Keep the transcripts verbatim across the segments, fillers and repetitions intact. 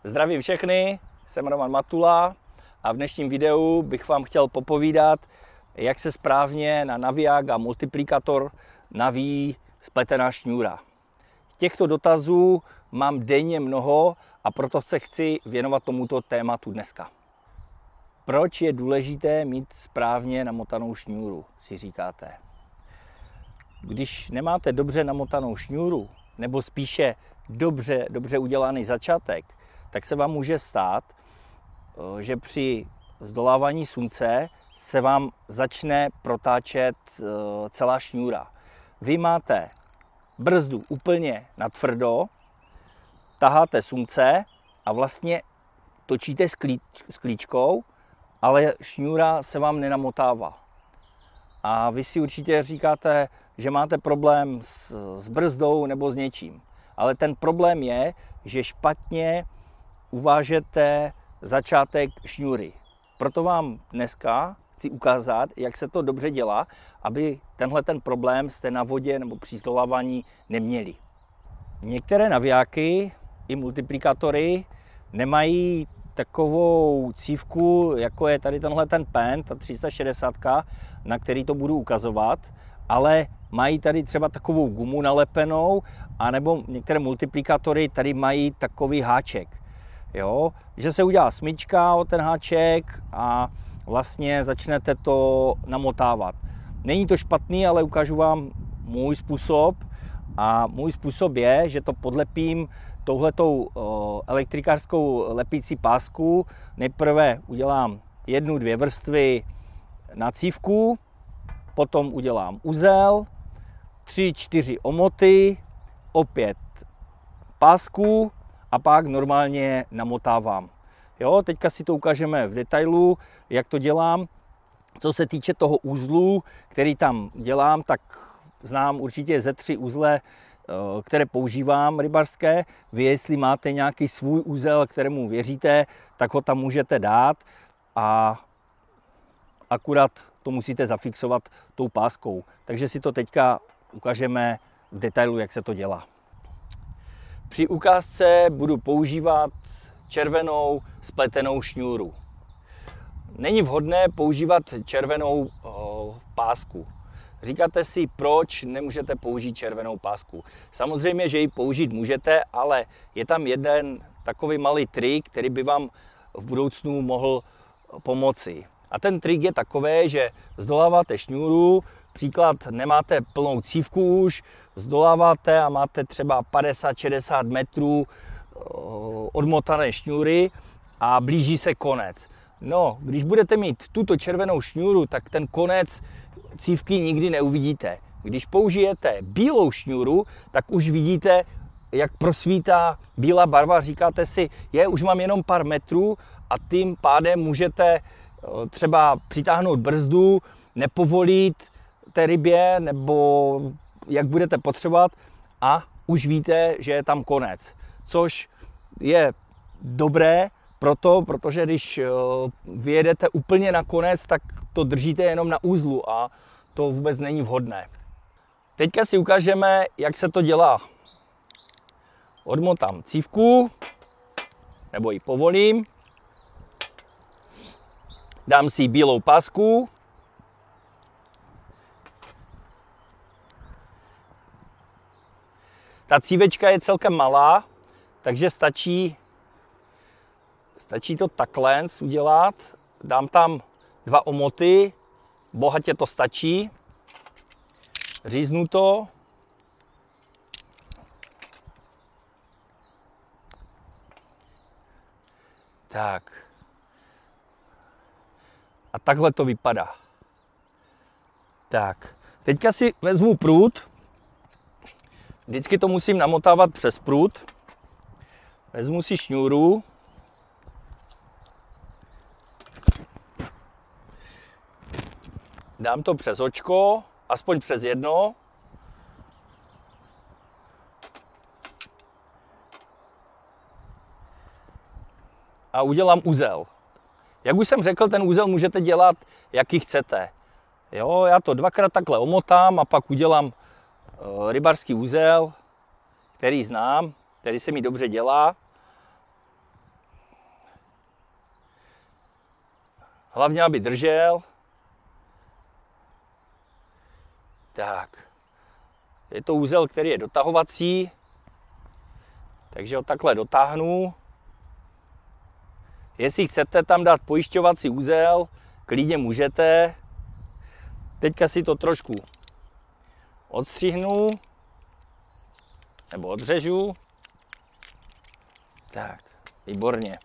Zdravím všechny, jsem Roman Matula a v dnešním videu bych vám chtěl popovídat, jak se správně na naviják a multiplikator navíjí spletená šňůra. Těchto dotazů mám denně mnoho a proto se chci věnovat tomuto tématu dneska. Proč je důležité mít správně namotanou šňůru, si říkáte. Když nemáte dobře namotanou šňůru, nebo spíše dobře, dobře udělaný začátek, tak se vám může stát, že při zdolávání slunce se vám začne protáčet celá šňůra. Vy máte brzdu úplně natvrdo, taháte slunce a vlastně točíte s klíčkou, ale šňůra se vám nenamotává. A vy si určitě říkáte, že máte problém s, s brzdou nebo s něčím. Ale ten problém je, že špatně uvážete začátek šňůry. Proto vám dneska chci ukázat, jak se to dobře dělá, aby tenhle ten problém jste na vodě nebo při zdolávání neměli. Některé navijáky i multiplikátory nemají takovou cívku, jako je tady tenhle ten pen, ta tři sta šedesát, na který to budu ukazovat, ale mají tady třeba takovou gumu nalepenou, anebo některé multiplikátory tady mají takový háček. Jo? Že se udělá smyčka o ten háček a vlastně začnete to namotávat. Není to špatný, ale ukážu vám můj způsob. A můj způsob je, že to podlepím touhletou elektrikářskou lepící pásku. Nejprve udělám jednu, dvě vrstvy na cívku, potom udělám uzel, tři, čtyři omoty, opět pásku a pak normálně namotávám. Jo, teďka si to ukážeme v detailu, jak to dělám. Co se týče toho uzlu, který tam dělám, tak znám určitě ze tři uzle, které používám rybařské. Vy, jestli máte nějaký svůj uzel, kterému věříte, tak ho tam můžete dát a akurát to musíte zafixovat tou páskou. Takže si to teďka ukážeme v detailu, jak se to dělá. Při ukázce budu používat červenou spletenou šňůru. Není vhodné používat červenou o, pásku. Říkáte si, proč nemůžete použít červenou pásku. Samozřejmě, že ji použít můžete, ale je tam jeden takový malý trik, který by vám v budoucnu mohl pomoci. A ten trik je takový, že zdoláváte šňůru, příklad nemáte plnou cívku už, zdoláváte a máte třeba padesát šedesát metrů odmotané šňůry a blíží se konec. No, když budete mít tuto červenou šňůru, tak ten konec cívky nikdy neuvidíte. Když použijete bílou šňůru, tak už vidíte, jak prosvítá bílá barva. Říkáte si, je, už mám jenom pár metrů a tím pádem můžete třeba přitáhnout brzdu, nepovolit té rybě, nebo jak budete potřebovat a už víte, že je tam konec. Což je dobré proto, protože když vyjedete úplně na konec, tak to držíte jenom na uzlu a to vůbec není vhodné. Teďka si ukážeme, jak se to dělá. Odmotám cívku, nebo ji povolím. Dám si bílou pásku. Ta cívečka je celkem malá, takže stačí, stačí to takhle udělat. Dám tam dva omoty, bohatě to stačí. Říznu to. Tak. A takhle to vypadá. Tak. Teďka si vezmu prut. Vždycky to musím namotávat přes prut. Vezmu si šňůru. Dám to přes očko, aspoň přes jedno. A udělám uzel. Jak už jsem řekl, ten úzel můžete dělat, jaký chcete. Jo, já to dvakrát takhle omotám a pak udělám uh, rybářský úzel, který znám, který se mi dobře dělá. Hlavně, aby držel. Tak. Je to úzel, který je dotahovací, takže ho takhle dotáhnu. Jestli chcete tam dát pojišťovací úzel, klidně můžete. Teďka si to trošku odstřihnu, nebo odřežu. Tak, výborně.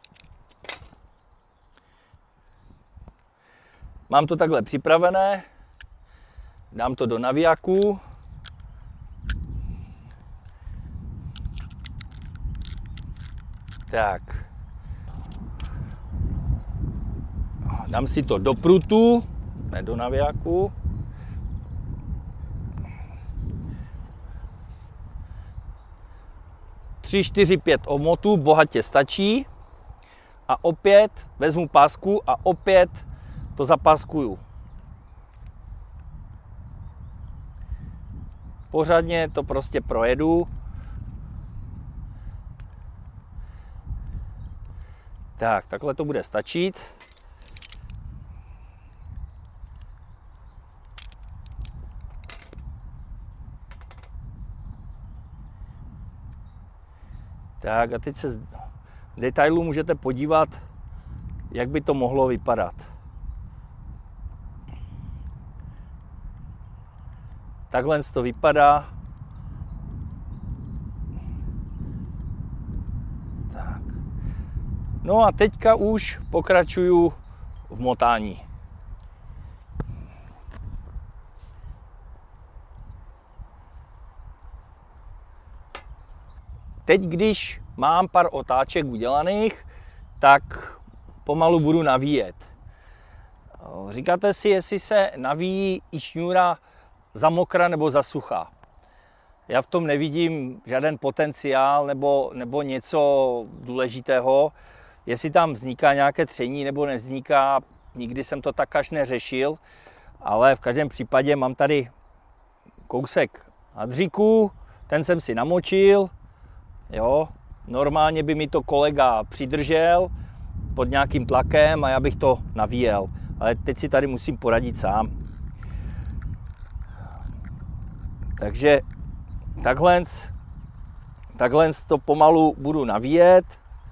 Mám to takhle připravené, dám to do navijáku. Tak. Dám si to do prutu, ne do navijáku. tři, čtyři, pět omotů bohatě stačí. A opět vezmu pásku a opět to zapáskuju. Pořádně to prostě projedu. Tak, takhle to bude stačit. Tak a teď se v detailu můžete podívat, jak by to mohlo vypadat. Takhle to vypadá. Tak. No a teďka už pokračuju v motání. Teď, když mám pár otáček udělaných, tak pomalu budu navíjet. Říkáte si, jestli se navíjí i šňůra za mokra nebo za suchá. Já v tom nevidím žádný potenciál nebo, nebo něco důležitého. Jestli tam vzniká nějaké tření nebo nevzniká, nikdy jsem to tak až neřešil, ale v každém případě mám tady kousek hadříku, ten jsem si namočil. Jo, normálně by mi to kolega přidržel pod nějakým tlakem a já bych to navíjel. Ale teď si tady musím poradit sám. Takže takhle, takhle to pomalu budu navíjet.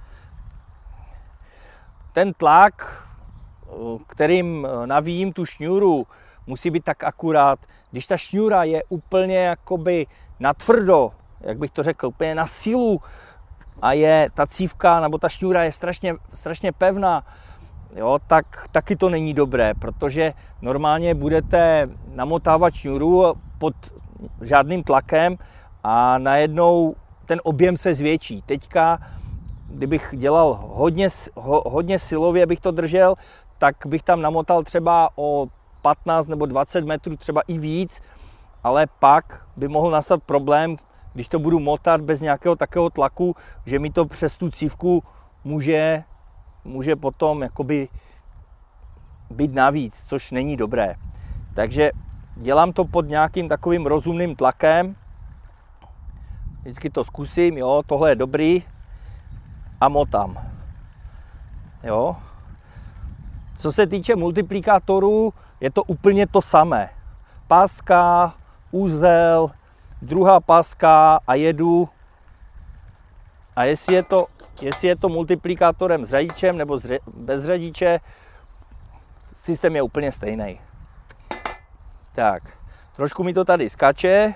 Ten tlak, kterým navíjím tu šňůru, musí být tak akurát. Když ta šňůra je úplně jakoby natvrdo, jak bych to řekl, úplně na sílu a je ta cívka nebo ta šňůra je strašně, strašně pevná, jo, tak taky to není dobré, protože normálně budete namotávat šňůru pod žádným tlakem a najednou ten objem se zvětší. Teďka, kdybych dělal hodně, ho, hodně silově, bych to držel, tak bych tam namotal třeba o patnáct nebo dvacet metrů, třeba i víc, ale pak by mohl nastat problém, když to budu motat bez nějakého takového tlaku, že mi to přes tu cívku může, může potom jakoby být navíc, což není dobré. Takže dělám to pod nějakým takovým rozumným tlakem. Vždycky to zkusím, jo, tohle je dobrý a motám. Jo. Co se týče multiplikátorů, je to úplně to samé. Páska, úzel, druhá páska a jedu. A jestli je to, jestli je to multiplikátorem s řadičem nebo bez řadiče, systém je úplně stejný. Tak, trošku mi to tady skáče.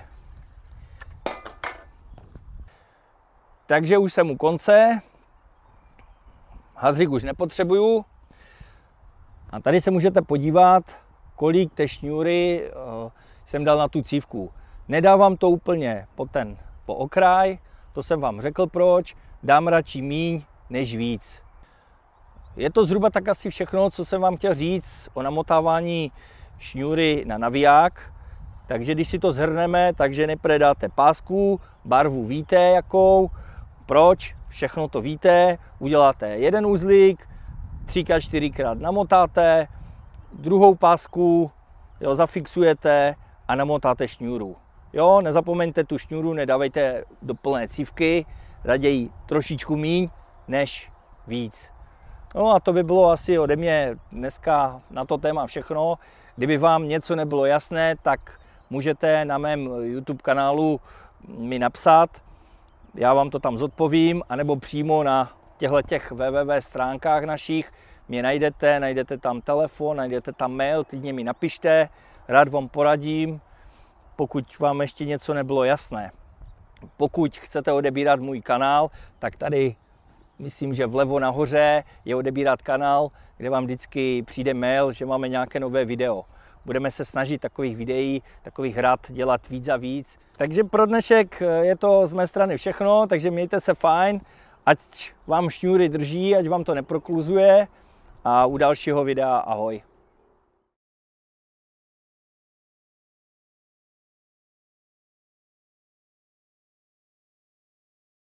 Takže už jsem u konce. Hadřík už nepotřebuju. A tady se můžete podívat, kolik té šňůry uh, jsem dal na tu cívku. Nedávám to úplně po ten po okraj, to jsem vám řekl proč, dám radši míň než víc. Je to zhruba tak asi všechno, co jsem vám chtěl říct o namotávání šňůry na naviják. Takže když si to zhrneme, takže nejprve dáte pásku, barvu víte jakou, proč, všechno to víte, uděláte jeden uzlík, třikrát, čtyřikrát namotáte, druhou pásku jo, zafixujete a namotáte šňůru. Jo, nezapomeňte tu šňůru, nedávejte do plné cívky, raději trošičku míň než víc. No a to by bylo asi ode mě dneska na to téma všechno. Kdyby vám něco nebylo jasné, tak můžete na mém YouTube kanálu mi napsat. Já vám to tam zodpovím, anebo přímo na těchto těch www stránkách našich mě najdete, najdete tam telefon, najdete tam mail, klidně mi napište, rád vám poradím, pokud vám ještě něco nebylo jasné. Pokud chcete odebírat můj kanál, tak tady myslím, že vlevo nahoře je odebírat kanál, kde vám vždycky přijde mail, že máme nějaké nové video. Budeme se snažit takových videí, takových rad dělat víc a víc. Takže pro dnešek je to z mé strany všechno, takže mějte se fajn, ať vám šňůry drží, ať vám to neprokluzuje a u dalšího videa ahoj.